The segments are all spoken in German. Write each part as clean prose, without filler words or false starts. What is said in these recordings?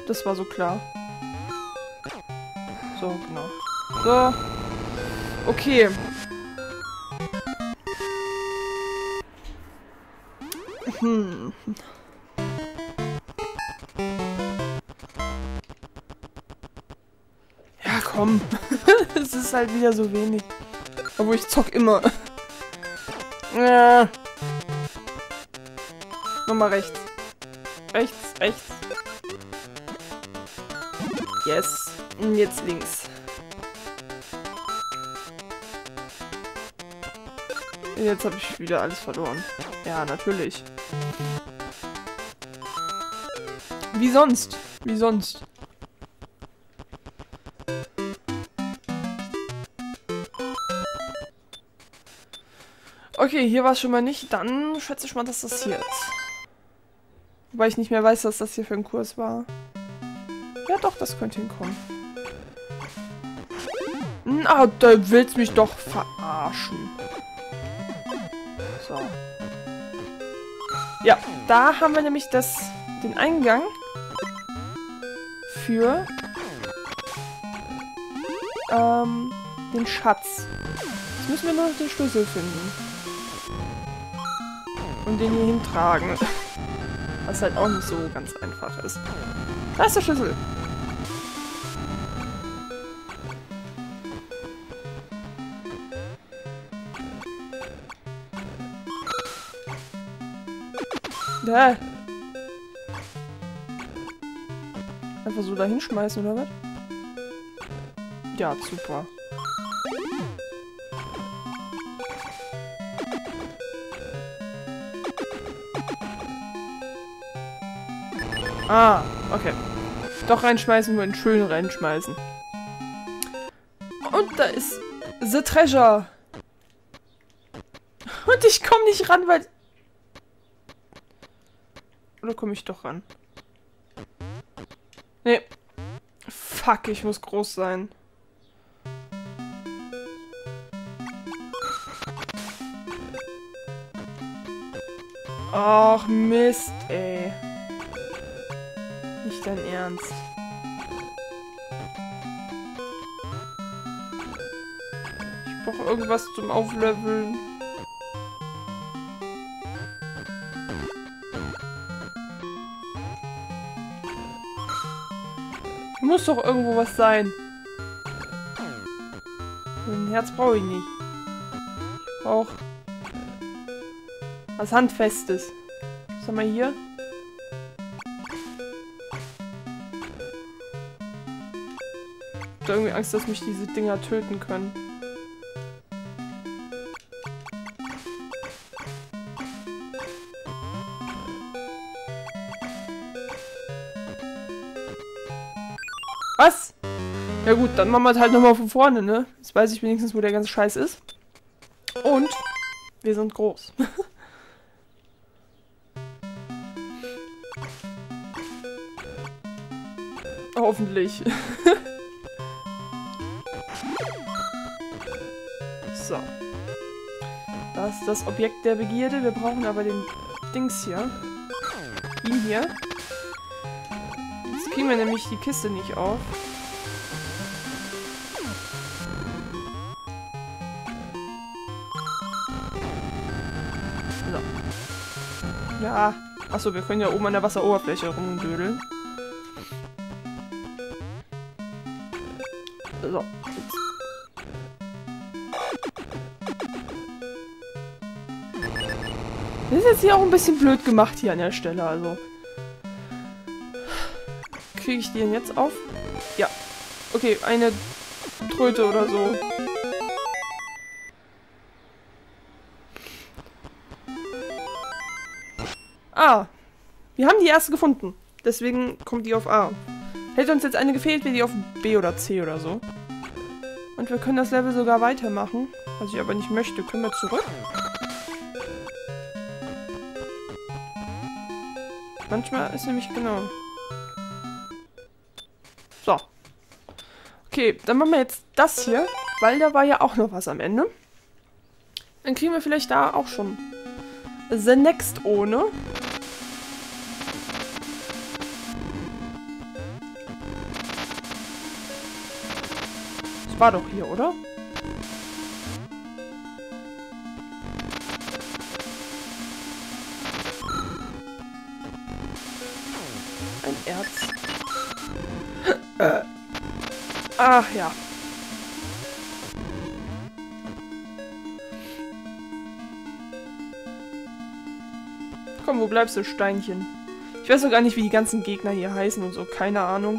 Das war so klar. So, genau. So. Okay. Ja, komm. Es ist halt wieder so wenig. Obwohl ich zock immer. Nochmal rechts. Rechts, rechts. Yes. Und jetzt links. Jetzt habe ich wieder alles verloren. Ja, natürlich. Wie sonst? Wie sonst? Okay, hier war es schon mal nicht. Dann schätze ich mal, dass das hier ist. Wobei ich nicht mehr weiß, was das hier für ein Kurs war. Ja doch, das könnte hinkommen. Na, da willst mich doch verarschen. So. Ja, da haben wir nämlich den Eingang für den Schatz. Jetzt müssen wir nur noch den Schlüssel finden. Und den hier hintragen. Was halt auch nicht so ganz einfach ist. Da ist der Schlüssel. Da. Einfach so da hinschmeißen, oder was? Ja, super. Ah, okay. Doch reinschmeißen, nur in schön reinschmeißen. Und da ist The Treasure. Und ich komme nicht ran, weil... Oder komme ich doch ran? Nee. Fuck, ich muss groß sein. Ach, Mist, ey. Nicht dein Ernst. Ich brauche irgendwas zum Aufleveln. Muss doch irgendwo was sein. Ein Herz brauche ich nicht. Ich brauche was Handfestes. Was haben wir hier? Ich habe irgendwie Angst, dass mich diese Dinger töten können. Was? Ja gut, dann machen wir es halt nochmal von vorne, ne? Jetzt weiß ich wenigstens, wo der ganze Scheiß ist. Und wir sind groß. Hoffentlich. So. Das ist das Objekt der Begierde. Wir brauchen aber den Dings hier. Ihn hier. Jetzt kriegen wir nämlich die Kiste nicht auf. So. Ja. Achso, wir können ja oben an der Wasseroberfläche rumdödeln. So. Das ist jetzt hier auch ein bisschen blöd gemacht hier an der Stelle, also. Kriege ich die denn jetzt auf? Ja. Okay, eine Tröte oder so. Ah. Wir haben die erste gefunden. Deswegen kommt die auf A. Hätte uns jetzt eine gefehlt, wäre die auf B oder C oder so. Und wir können das Level sogar weitermachen. Was ich aber nicht möchte. Können wir zurück? Manchmal ist nämlich genau. So. Okay, dann machen wir jetzt das hier. Weil da war ja auch noch was am Ende. Dann kriegen wir vielleicht da auch schon The Next ohne. war doch hier, oder? Ein Erz. Ach ja. Komm, wo bleibst du, Steinchen? Ich weiß doch gar nicht, wie die ganzen Gegner hier heißen und so. Keine Ahnung.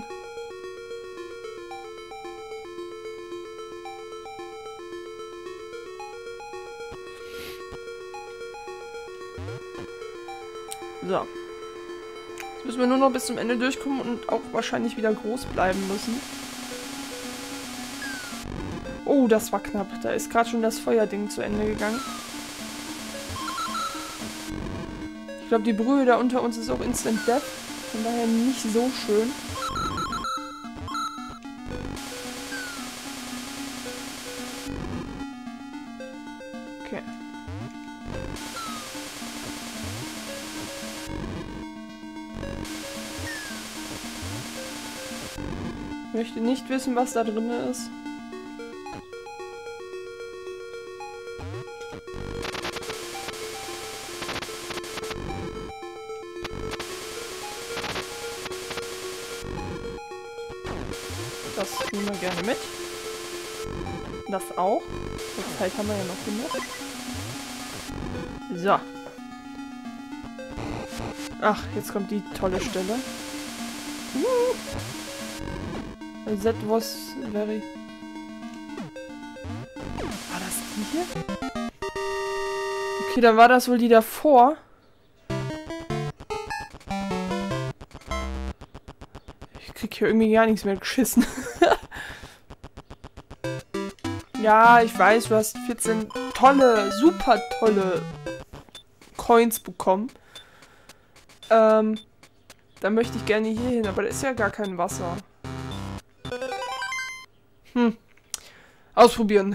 So. Jetzt müssen wir nur noch bis zum Ende durchkommen und auch wahrscheinlich wieder groß bleiben müssen. Oh, das war knapp. Da ist gerade schon das Feuerding zu Ende gegangen. Ich glaube, die Brühe da unter uns ist auch Instant Death. Von daher nicht so schön. Okay. Ich möchte nicht wissen, was da drin ist. Das nehmen wir gerne mit. Das auch. Die Zeit haben wir ja noch genug. So. Ach, jetzt kommt die tolle Stelle. That was very... War das die hier? Okay, dann war das wohl die davor. Ich krieg hier irgendwie gar nichts mehr geschissen. Ja, ich weiß, du hast 14 tolle, super tolle Coins bekommen. Dann möchte ich gerne hier hin, aber da ist ja gar kein Wasser. Ausprobieren.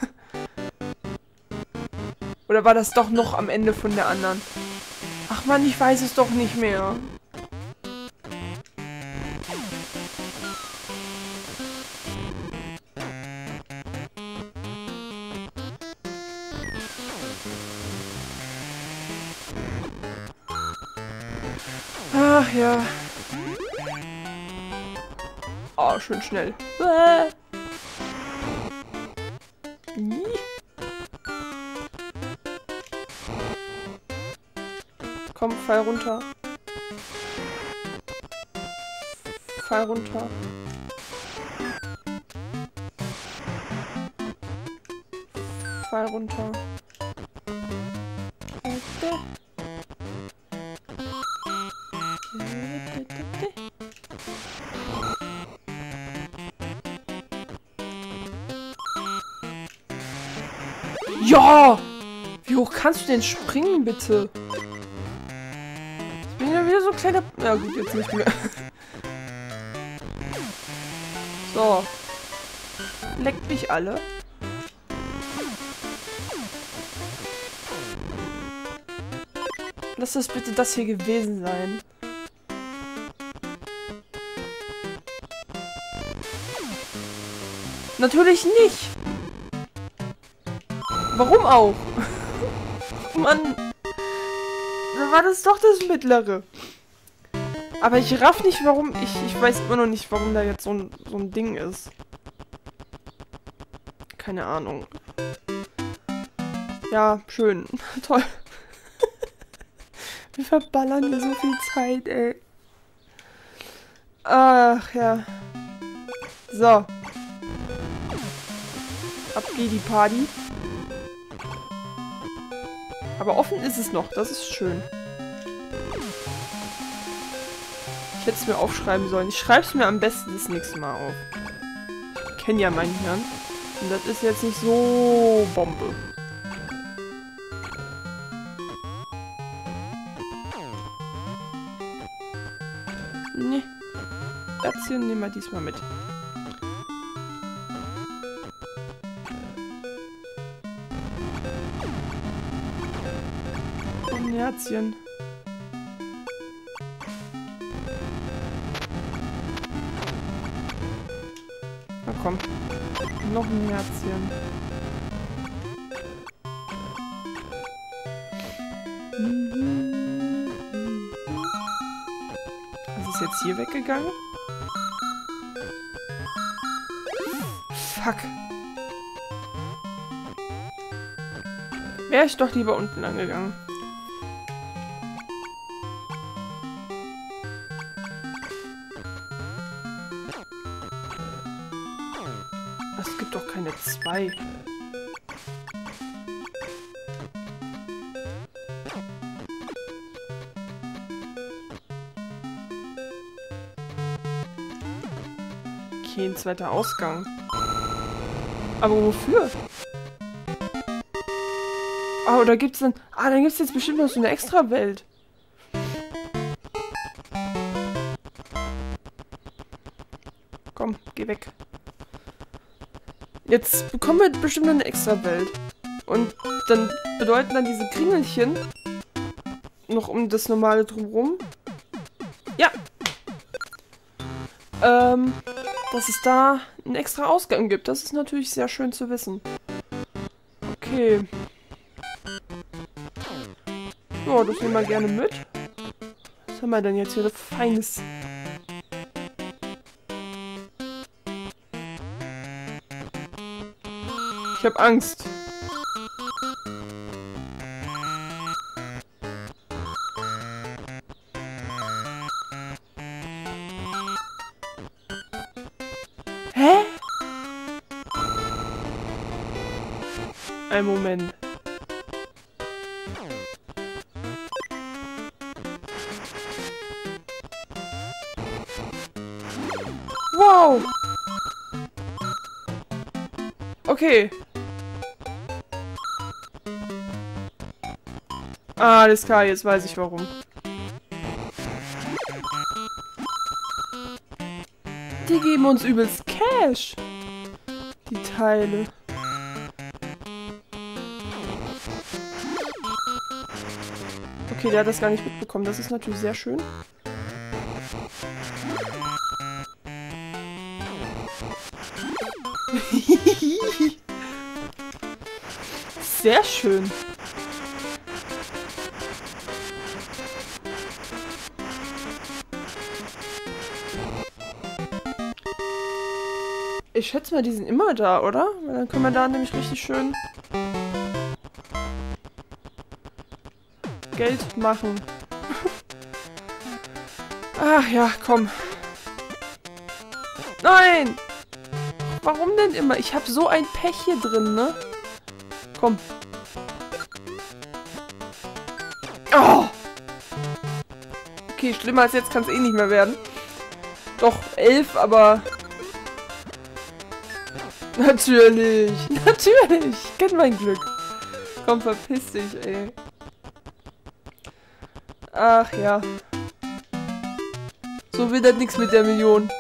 Oder war das doch noch am Ende von der anderen? Ach Mann, ich weiß es doch nicht mehr. Ach ja. Oh, schön schnell. Komm, fall runter. Fall runter. Fall runter. Ja! Wie hoch kannst du denn springen, bitte? Ich bin ja wieder so ein kleiner... Ja gut, jetzt nicht mehr. So. Leckt mich alle. Lass das bitte das hier gewesen sein. Natürlich nicht! Warum auch? Mann. Dann war das doch das Mittlere. Aber ich raff nicht, warum... Ich weiß immer noch nicht, warum da jetzt so ein Ding ist. Keine Ahnung. Ja, schön. Toll. Wir verballern hier so viel Zeit, ey. Ach, ja. So. Ab geht die Party. Aber offen ist es noch, das ist schön. Ich hätte es mir aufschreiben sollen. Ich schreibe es mir am besten das nächste Mal auf. Ich kenne ja mein Hirn. Und das ist jetzt nicht so Bombe. Nee. Das hier nehmen wir diesmal mit. Ein Herzchen. Na komm. noch ein Herzchen. Was ist jetzt hier weggegangen? Fuck. Wäre ich doch lieber unten angegangen. Es gibt doch keine 2. Okay, ein zweiter Ausgang. Aber wofür? Oh, da gibt's dann... Ah, dann gibt's jetzt bestimmt noch so eine Extra-Welt. Komm, geh weg. Jetzt bekommen wir bestimmt noch eine Extra-Welt. Und dann bedeuten dann diese Kringelchen noch um das normale drumherum. Ja. Dass es da einen extra Ausgang gibt. Das ist natürlich sehr schön zu wissen. Okay. Ja, das nehmen wir gerne mit. Was haben wir denn jetzt hier Feines? Ich hab Angst. Hä? Ein Moment. Wow! Okay. Ah, alles klar, jetzt weiß ich warum. Die geben uns übelst Cash. Die Teile. Okay, der hat das gar nicht mitbekommen. Das ist natürlich sehr schön. Sehr schön. Ich schätze mal, die sind immer da, oder? Weil dann können wir da nämlich richtig schön Geld machen. Ach ja, komm. Nein! Warum denn immer? Ich habe so ein Pech hier drin, ne? Komm. Oh! Okay, schlimmer als jetzt kann es eh nicht mehr werden. Doch, 11, aber... Natürlich! Natürlich! Ich kenn mein Glück. Komm, verpiss dich, ey. Ach ja. So wird das nichts mit der Million.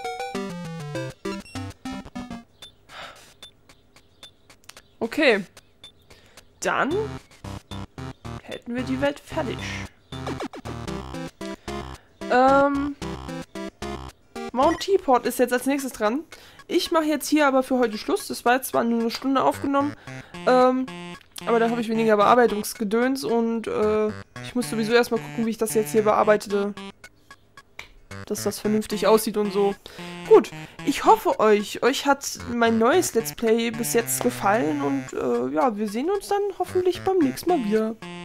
Okay. Dann hätten wir die Welt fertig. Mount Teapot ist jetzt als nächstes dran. Ich mache jetzt hier aber für heute Schluss. Das war jetzt zwar nur eine Stunde aufgenommen, aber da habe ich weniger Bearbeitungsgedöns und ich muss sowieso erstmal gucken, wie ich das jetzt hier bearbeite. Dass das vernünftig aussieht und so. Gut, ich hoffe euch hat mein neues Let's Play bis jetzt gefallen und ja, wir sehen uns dann hoffentlich beim nächsten Mal wieder.